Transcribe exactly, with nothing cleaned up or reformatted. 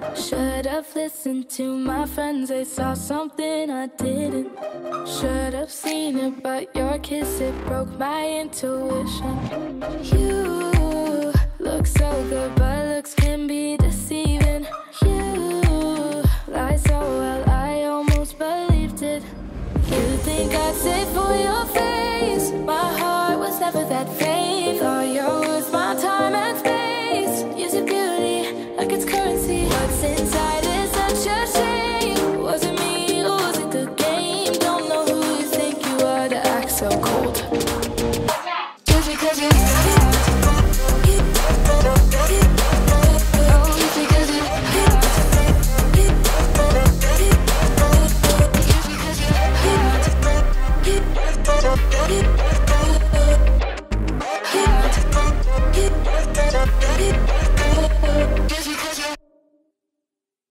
Should've listened to my friends, they saw something I didn't. Should've seen it, but your kiss, it broke my intuition. You look so good, but looks can be deceiving.